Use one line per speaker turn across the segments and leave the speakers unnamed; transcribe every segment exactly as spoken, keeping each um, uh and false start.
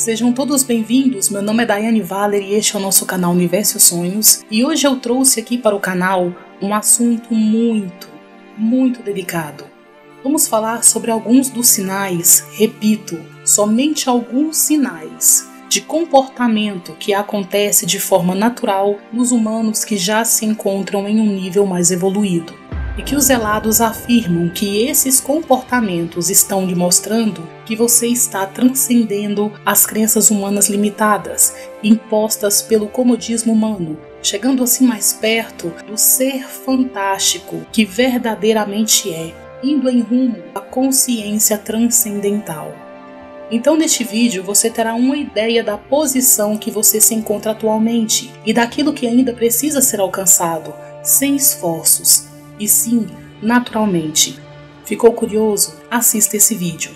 Sejam todos bem-vindos, meu nome é Daiane Valer e este é o nosso canal Universo Sonhos. E hoje eu trouxe aqui para o canal um assunto muito, muito delicado. Vamos falar sobre alguns dos sinais, repito, somente alguns sinais de comportamento que acontece de forma natural nos humanos que já se encontram em um nível mais evoluído. E que os zelados afirmam que esses comportamentos estão lhe mostrando que você está transcendendo as crenças humanas limitadas, impostas pelo comodismo humano, chegando assim mais perto do ser fantástico que verdadeiramente é, indo em rumo à consciência transcendental. Então neste vídeo você terá uma ideia da posição que você se encontra atualmente e daquilo que ainda precisa ser alcançado, sem esforços, e sim, naturalmente. Ficou curioso? Assista esse vídeo.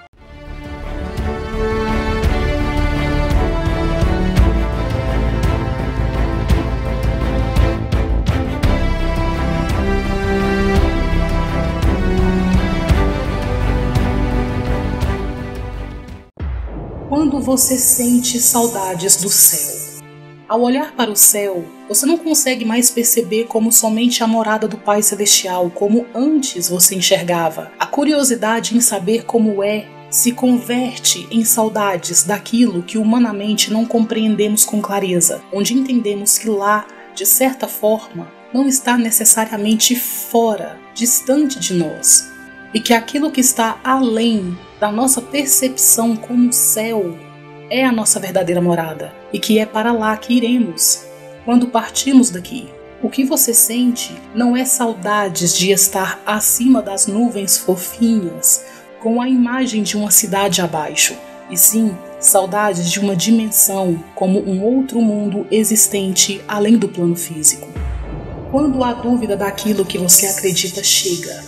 Quando você sente saudades do céu. Ao olhar para o céu, você não consegue mais perceber como somente a morada do Pai Celestial, como antes você enxergava. A curiosidade em saber como é se converte em saudades daquilo que humanamente não compreendemos com clareza, onde entendemos que lá, de certa forma, não está necessariamente fora, distante de nós, e que aquilo que está além da nossa percepção como céu é a nossa verdadeira morada, e que é para lá que iremos quando partirmos daqui. O que você sente não é saudades de estar acima das nuvens fofinhas, com a imagem de uma cidade abaixo, e sim saudades de uma dimensão como um outro mundo existente além do plano físico. Quando a dúvida daquilo que você acredita chega,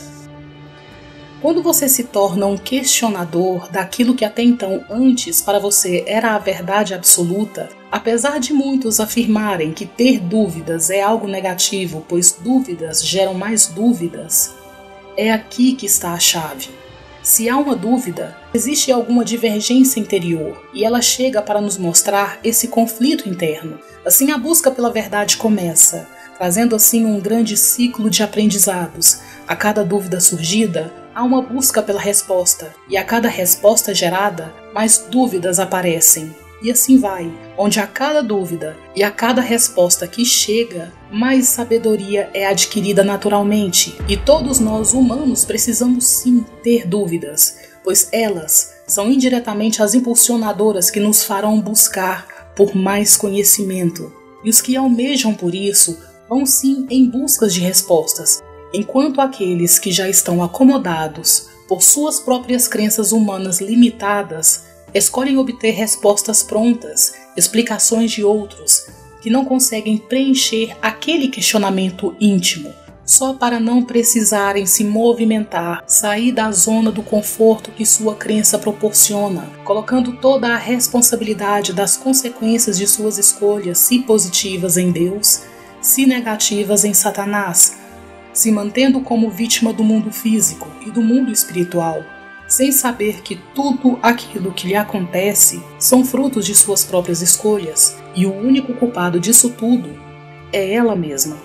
quando você se torna um questionador daquilo que até então antes para você era a verdade absoluta, apesar de muitos afirmarem que ter dúvidas é algo negativo, pois dúvidas geram mais dúvidas, é aqui que está a chave. Se há uma dúvida, existe alguma divergência interior e ela chega para nos mostrar esse conflito interno. Assim a busca pela verdade começa, trazendo assim um grande ciclo de aprendizados. A cada dúvida surgida, há uma busca pela resposta, e a cada resposta gerada, mais dúvidas aparecem. E assim vai, onde a cada dúvida e a cada resposta que chega, mais sabedoria é adquirida naturalmente. E todos nós humanos precisamos sim ter dúvidas, pois elas são indiretamente as impulsionadoras que nos farão buscar por mais conhecimento. E os que almejam por isso vão sim em busca de respostas, enquanto aqueles que já estão acomodados por suas próprias crenças humanas limitadas escolhem obter respostas prontas, explicações de outros, que não conseguem preencher aquele questionamento íntimo, só para não precisarem se movimentar, sair da zona do conforto que sua crença proporciona, colocando toda a responsabilidade das consequências de suas escolhas, se positivas em Deus, se negativas em Satanás, se mantendo como vítima do mundo físico e do mundo espiritual, sem saber que tudo aquilo que lhe acontece são frutos de suas próprias escolhas, e o único culpado disso tudo é ela mesma.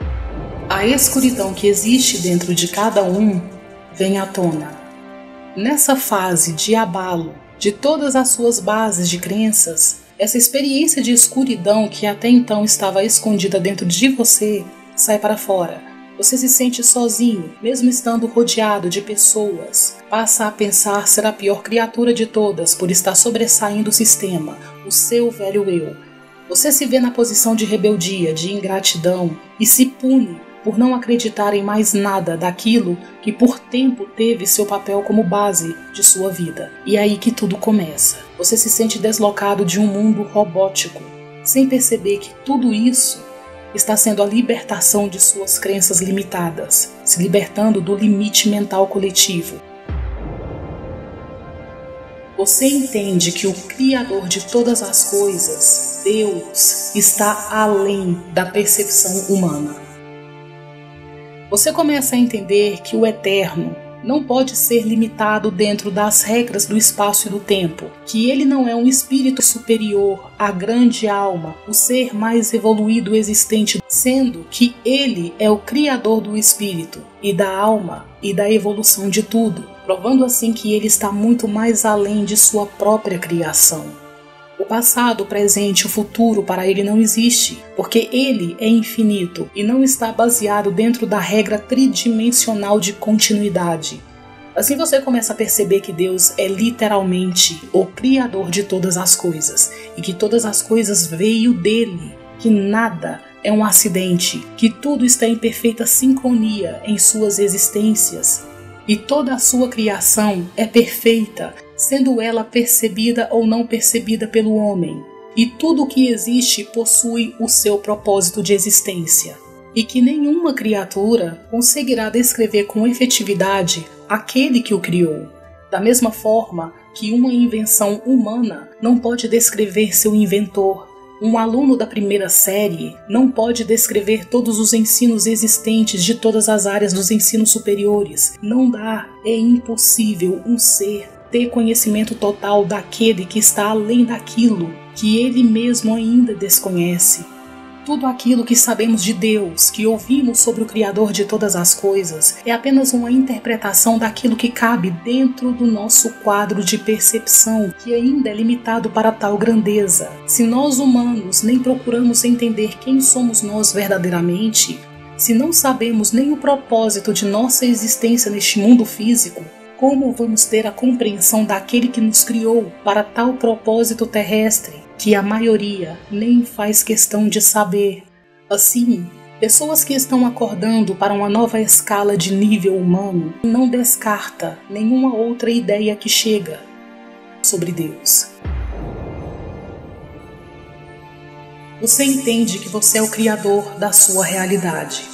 A escuridão que existe dentro de cada um vem à tona. Nessa fase de abalo de todas as suas bases de crenças, essa experiência de escuridão que até então estava escondida dentro de você sai para fora. Você se sente sozinho, mesmo estando rodeado de pessoas. Passa a pensar ser a pior criatura de todas por estar sobressaindo o sistema, o seu velho eu. Você se vê na posição de rebeldia, de ingratidão e se pune por não acreditar em mais nada daquilo que por tempo teve seu papel como base de sua vida. E é aí que tudo começa. Você se sente deslocado de um mundo robótico, sem perceber que tudo isso está sendo a libertação de suas crenças limitadas, se libertando do limite mental coletivo. Você entende que o Criador de todas as coisas, Deus, está além da percepção humana. Você começa a entender que o Eterno não pode ser limitado dentro das regras do espaço e do tempo, que ele não é um espírito superior à grande alma, o ser mais evoluído existente, sendo que ele é o criador do espírito e da alma e da evolução de tudo, provando assim que ele está muito mais além de sua própria criação. O passado, o presente e o futuro para ele não existe, porque ele é infinito e não está baseado dentro da regra tridimensional de continuidade. Assim você começa a perceber que Deus é literalmente o criador de todas as coisas e que todas as coisas veio dele, que nada é um acidente, que tudo está em perfeita sincronia em suas existências e toda a sua criação é perfeita, sendo ela percebida ou não percebida pelo homem. E tudo o que existe possui o seu propósito de existência. E que nenhuma criatura conseguirá descrever com efetividade aquele que o criou. Da mesma forma que uma invenção humana não pode descrever seu inventor. Um aluno da primeira série não pode descrever todos os ensinos existentes de todas as áreas dos ensinos superiores. Não dá, é impossível um ser ter conhecimento total daquele que está além daquilo que ele mesmo ainda desconhece. Tudo aquilo que sabemos de Deus, que ouvimos sobre o Criador de todas as coisas, é apenas uma interpretação daquilo que cabe dentro do nosso quadro de percepção, que ainda é limitado para tal grandeza. Se nós humanos nem procuramos entender quem somos nós verdadeiramente, se não sabemos nem o propósito de nossa existência neste mundo físico, como vamos ter a compreensão daquele que nos criou para tal propósito terrestre, que a maioria nem faz questão de saber? Assim, pessoas que estão acordando para uma nova escala de nível humano não descarta nenhuma outra ideia que chega sobre Deus. Você entende que você é o criador da sua realidade.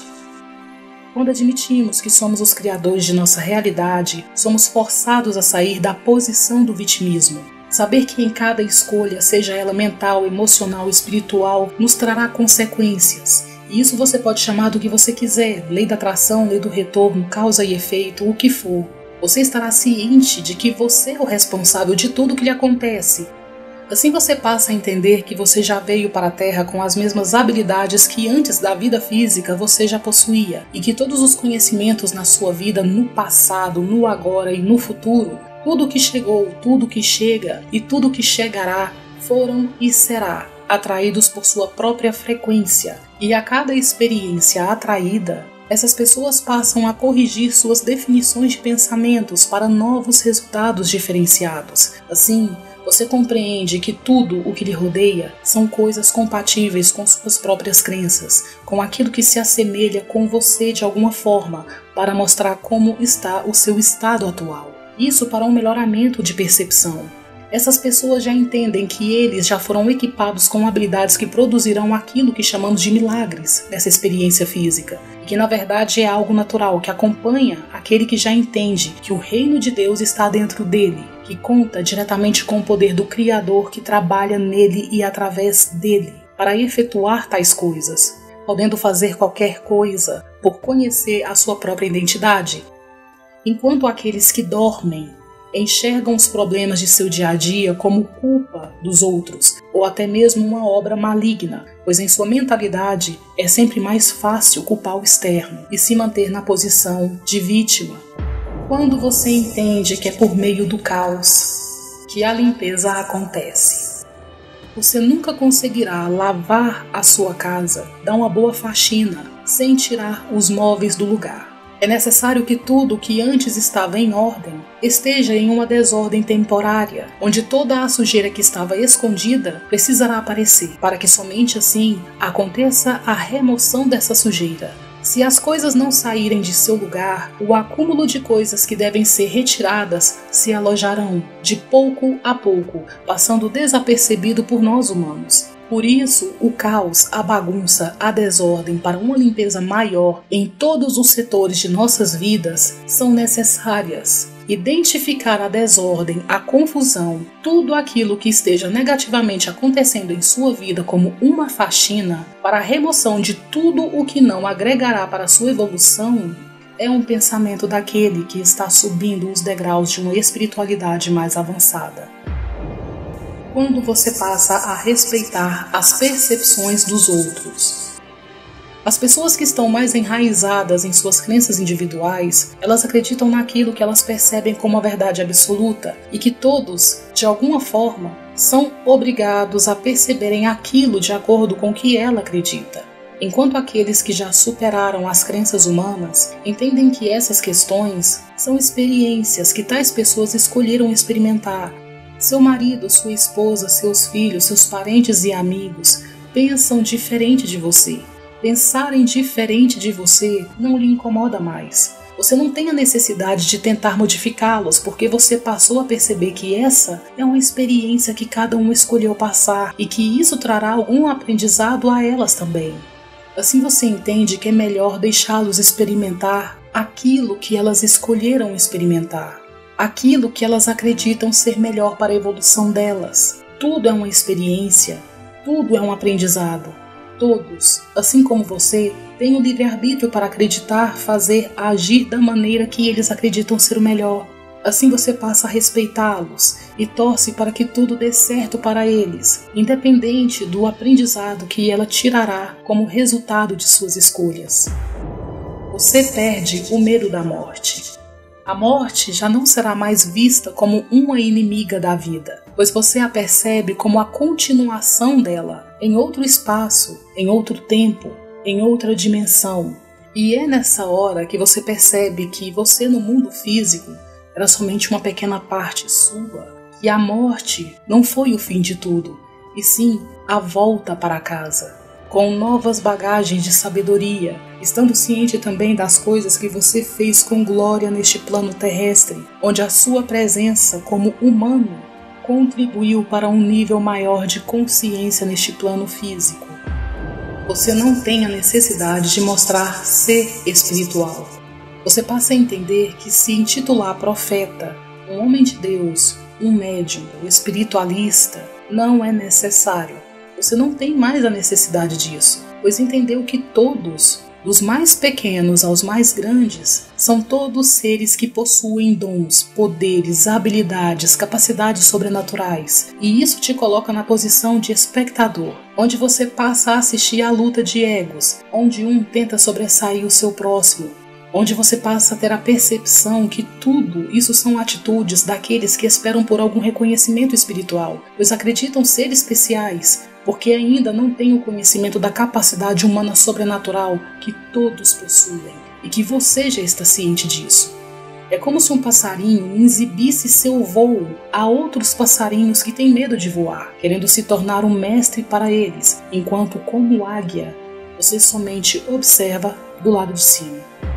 Quando admitimos que somos os criadores de nossa realidade, somos forçados a sair da posição do vitimismo. Saber que em cada escolha, seja ela mental, emocional, espiritual, nos trará consequências. E isso você pode chamar do que você quiser, lei da atração, lei do retorno, causa e efeito, o que for. Você estará ciente de que você é o responsável de tudo que lhe acontece. Assim você passa a entender que você já veio para a Terra com as mesmas habilidades que antes da vida física você já possuía, e que todos os conhecimentos na sua vida no passado, no agora e no futuro, tudo que chegou, tudo que chega e tudo que chegará, foram e será atraídos por sua própria frequência. E a cada experiência atraída, essas pessoas passam a corrigir suas definições de pensamentos para novos resultados diferenciados. Assim, você compreende que tudo o que lhe rodeia são coisas compatíveis com suas próprias crenças, com aquilo que se assemelha com você de alguma forma, para mostrar como está o seu estado atual. Isso para um melhoramento de percepção. Essas pessoas já entendem que eles já foram equipados com habilidades que produzirão aquilo que chamamos de milagres nessa experiência física, e que na verdade é algo natural que acompanha aquele que já entende que o reino de Deus está dentro dele, que conta diretamente com o poder do Criador que trabalha nele e através dele para efetuar tais coisas, podendo fazer qualquer coisa por conhecer a sua própria identidade. Enquanto aqueles que dormem enxergam os problemas de seu dia a dia como culpa dos outros, ou até mesmo uma obra maligna, pois em sua mentalidade é sempre mais fácil culpar o externo e se manter na posição de vítima. Quando você entende que é por meio do caos que a limpeza acontece, você nunca conseguirá lavar a sua casa, dar uma boa faxina, sem tirar os móveis do lugar. É necessário que tudo que antes estava em ordem esteja em uma desordem temporária, onde toda a sujeira que estava escondida precisará aparecer, para que somente assim aconteça a remoção dessa sujeira. Se as coisas não saírem de seu lugar, o acúmulo de coisas que devem ser retiradas se alojarão, de pouco a pouco, passando desapercebido por nós humanos. Por isso, o caos, a bagunça, a desordem para uma limpeza maior em todos os setores de nossas vidas são necessárias. Identificar a desordem, a confusão, tudo aquilo que esteja negativamente acontecendo em sua vida como uma faxina para a remoção de tudo o que não agregará para a sua evolução é um pensamento daquele que está subindo os degraus de uma espiritualidade mais avançada. Quando você passa a respeitar as percepções dos outros. As pessoas que estão mais enraizadas em suas crenças individuais, elas acreditam naquilo que elas percebem como a verdade absoluta e que todos, de alguma forma, são obrigados a perceberem aquilo de acordo com o que ela acredita. Enquanto aqueles que já superaram as crenças humanas entendem que essas questões são experiências que tais pessoas escolheram experimentar. Seu marido, sua esposa, seus filhos, seus parentes e amigos pensam diferente de você. Pensarem diferente de você não lhe incomoda mais. Você não tem a necessidade de tentar modificá-los, porque você passou a perceber que essa é uma experiência que cada um escolheu passar e que isso trará algum aprendizado a elas também. Assim você entende que é melhor deixá-los experimentar aquilo que elas escolheram experimentar, aquilo que elas acreditam ser melhor para a evolução delas. Tudo é uma experiência, tudo é um aprendizado. Todos, assim como você, têm o livre-arbítrio para acreditar, fazer, agir da maneira que eles acreditam ser o melhor. Assim você passa a respeitá-los e torce para que tudo dê certo para eles, independente do aprendizado que ela tirará como resultado de suas escolhas. Você perde o medo da morte. A morte já não será mais vista como uma inimiga da vida, pois você a percebe como a continuação dela, em outro espaço, em outro tempo, em outra dimensão. E é nessa hora que você percebe que você no mundo físico era somente uma pequena parte sua, e a morte não foi o fim de tudo, e sim a volta para casa, com novas bagagens de sabedoria, estando ciente também das coisas que você fez com glória neste plano terrestre, onde a sua presença como humano contribuiu para um nível maior de consciência neste plano físico. Você não tem a necessidade de mostrar ser espiritual. Você passa a entender que se intitular profeta, um homem de Deus, um médium, um espiritualista, não é necessário. Você não tem mais a necessidade disso, pois entendeu que todos, dos mais pequenos aos mais grandes, são todos seres que possuem dons, poderes, habilidades, capacidades sobrenaturais. E isso te coloca na posição de espectador, onde você passa a assistir à luta de egos, onde um tenta sobressair o seu próximo, onde você passa a ter a percepção que tudo isso são atitudes daqueles que esperam por algum reconhecimento espiritual, pois acreditam ser especiais, porque ainda não têm o conhecimento da capacidade humana sobrenatural que todos possuem, e que você já está ciente disso. É como se um passarinho exibisse seu voo a outros passarinhos que têm medo de voar, querendo se tornar um mestre para eles, enquanto, como águia, você somente observa do lado de cima.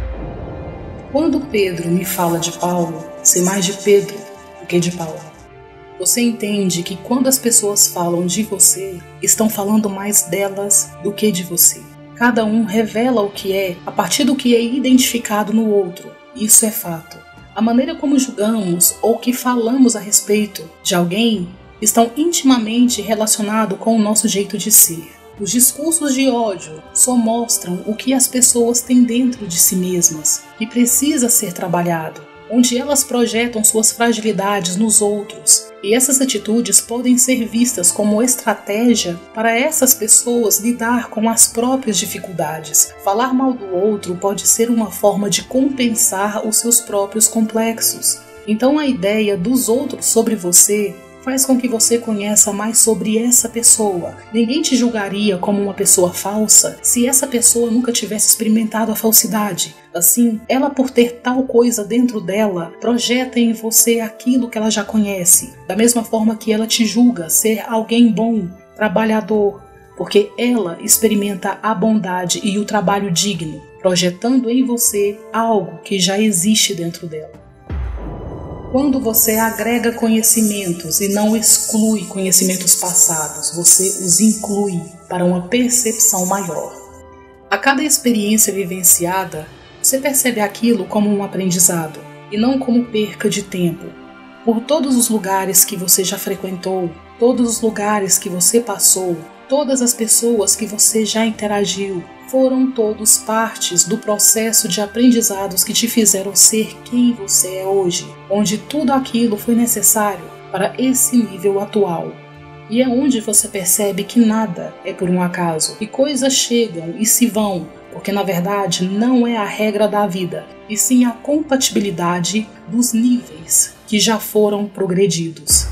Quando Pedro me fala de Paulo, sei mais de Pedro do que de Paulo. Você entende que quando as pessoas falam de você, estão falando mais delas do que de você. Cada um revela o que é a partir do que é identificado no outro. Isso é fato. A maneira como julgamos ou que falamos a respeito de alguém estão intimamente relacionados com o nosso jeito de ser. Os discursos de ódio só mostram o que as pessoas têm dentro de si mesmas, que precisa ser trabalhado, onde elas projetam suas fragilidades nos outros, e essas atitudes podem ser vistas como estratégia para essas pessoas lidar com as próprias dificuldades. Falar mal do outro pode ser uma forma de compensar os seus próprios complexos. Então a ideia dos outros sobre você faz com que você conheça mais sobre essa pessoa. Ninguém te julgaria como uma pessoa falsa se essa pessoa nunca tivesse experimentado a falsidade. Assim, ela, por ter tal coisa dentro dela, projeta em você aquilo que ela já conhece, da mesma forma que ela te julga ser alguém bom, trabalhador, porque ela experimenta a bondade e o trabalho digno, projetando em você algo que já existe dentro dela. Quando você agrega conhecimentos e não exclui conhecimentos passados, você os inclui para uma percepção maior. A cada experiência vivenciada, você percebe aquilo como um aprendizado e não como perca de tempo. Por todos os lugares que você já frequentou, todos os lugares que você passou, Todas as pessoas que você já interagiu foram todos partes do processo de aprendizados que te fizeram ser quem você é hoje, onde tudo aquilo foi necessário para esse nível atual. E é onde você percebe que nada é por um acaso, e coisas chegam e se vão, porque na verdade não é a regra da vida, e sim a compatibilidade dos níveis que já foram progredidos.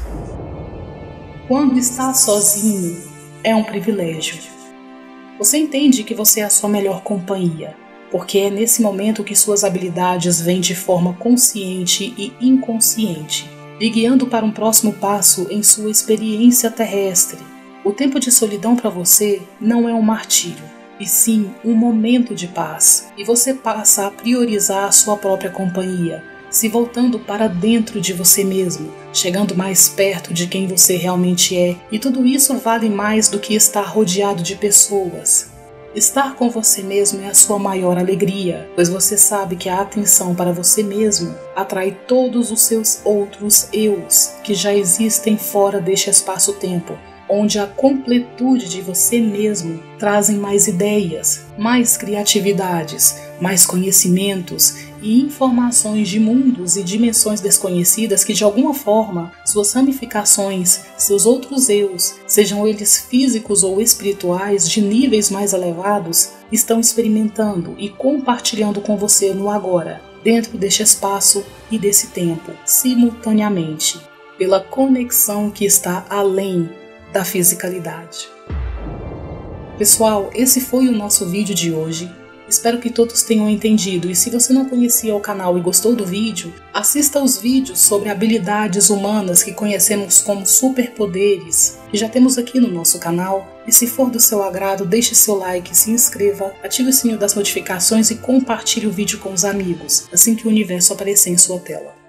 Quando está sozinho, é um privilégio. Você entende que você é a sua melhor companhia, porque é nesse momento que suas habilidades vêm de forma consciente e inconsciente, lhe guiando para um próximo passo em sua experiência terrestre. O tempo de solidão para você não é um martírio, e sim um momento de paz, e você passa a priorizar a sua própria companhia, se voltando para dentro de você mesmo, chegando mais perto de quem você realmente é, e tudo isso vale mais do que estar rodeado de pessoas. Estar com você mesmo é a sua maior alegria, pois você sabe que a atenção para você mesmo atrai todos os seus outros eus que já existem fora deste espaço-tempo, onde a completude de você mesmo trazem mais ideias, mais criatividades, mais conhecimentos e informações de mundos e dimensões desconhecidas que de alguma forma suas ramificações, seus outros eus, sejam eles físicos ou espirituais de níveis mais elevados, estão experimentando e compartilhando com você no agora, dentro deste espaço e desse tempo, simultaneamente, pela conexão que está além da fisicalidade. Pessoal, esse foi o nosso vídeo de hoje. Espero que todos tenham entendido, e se você não conhecia o canal e gostou do vídeo, assista os vídeos sobre habilidades humanas que conhecemos como superpoderes, que já temos aqui no nosso canal, e se for do seu agrado, deixe seu like, se inscreva, ative o sininho das notificações e compartilhe o vídeo com os amigos, assim que o universo aparecer em sua tela.